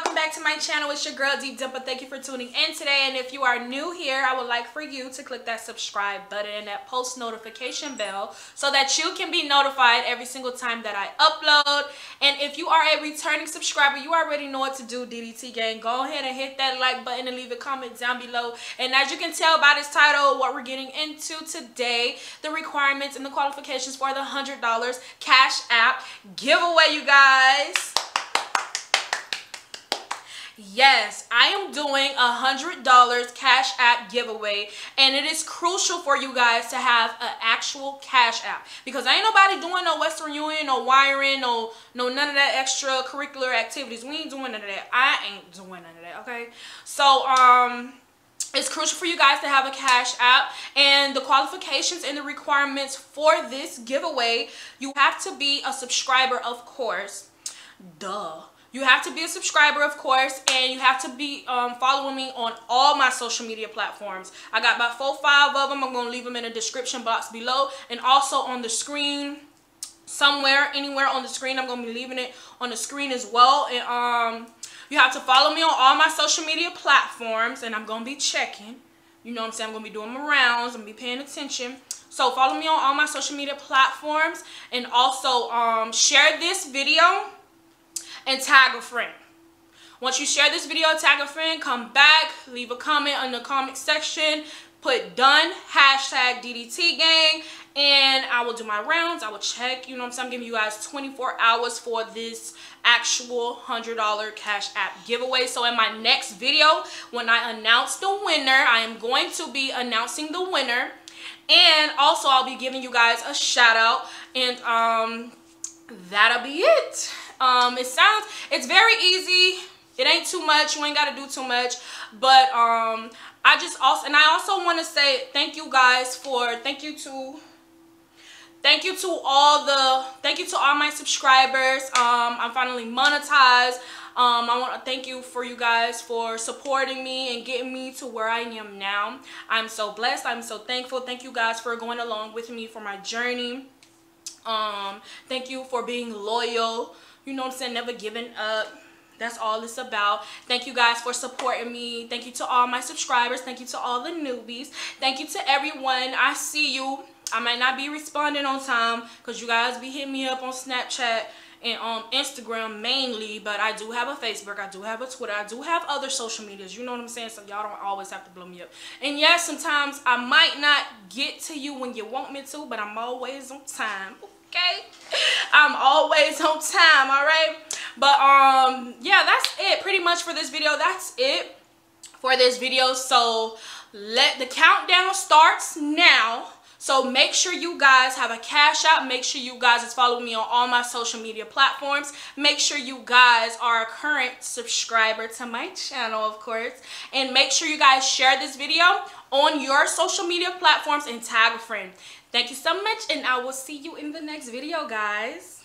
welcome back to my channel. It's your girl Deep Dimple. Thank you for tuning in today, and if you are new here, I would like for you to click that subscribe button and that post notification bell so that you can be notified every single time that I upload. And if you are a returning subscriber, you already know what to do, DDT gang. Go ahead and hit that like button and leave a comment down below. And as you can tell by this title, what we're getting into today, the requirements and the qualifications for the $100 Cash App giveaway, you guys. Yes, I am doing a $100 Cash App giveaway, and it is crucial for you guys to have an actual Cash App, because ain't nobody doing no Western Union, no wiring, no none of that extracurricular activities. We ain't doing none of that. I ain't doing none of that, okay? So, it's crucial for you guys to have a Cash App, and the qualifications and the requirements for this giveaway, you have to be a subscriber, of course. Duh. You have to be a subscriber, of course, and you have to be following me on all my social media platforms. I got about 4 or 5 of them. I'm going to leave them in the description box below, and also on the screen somewhere, anywhere on the screen. I'm going to be leaving it on the screen as well. And you have to follow me on all my social media platforms, and I'm going to be checking. You know what I'm saying? I'm going to be doing my rounds. I'm going to be paying attention. So follow me on all my social media platforms, and also share this video and tag a friend. Once you share this video, tag a friend, come back, leave a comment in the comment section, put done, hashtag DDT gang, and I will do my rounds. I will check, you know what I'm saying? I'm giving you guys 24 hours for this actual $100 Cash App giveaway. So in my next video, when I announce the winner, I am going to be announcing the winner, and also I'll be giving you guys a shout out, and that'll be it. It's very easy. It ain't too much. You ain't got to do too much. But I also want to say thank you guys for thank you to all my subscribers. I'm finally monetized. I want to thank you for you guys for supporting me and getting me to where I am now. I'm so blessed. I'm so thankful. Thank you guys for going along with me for my journey. Thank you for being loyal. You know what I'm saying? Never giving up. That's all it's about. Thank you guys for supporting me. Thank you to all my subscribers. Thank you to all the newbies. Thank you to everyone. I see you. I might not be responding on time because you guys be hitting me up on Snapchat and Instagram mainly, but I do have a Facebook, I do have a Twitter, I do have other social medias, you know what I'm saying? So y'all don't always have to blow me up. And yes, sometimes I might not get to you when you want me to, but I'm always on time. Okay, I'm always on time. All right, but yeah, that's it pretty much for this video. That's it for this video. So the countdown starts now. So make sure you guys have a Cash App. Make sure you guys is following me on all my social media platforms. Make sure you guys are a current subscriber to my channel, of course. And make sure you guys share this video on your social media platforms and tag a friend. Thank you so much, and I will see you in the next video, guys.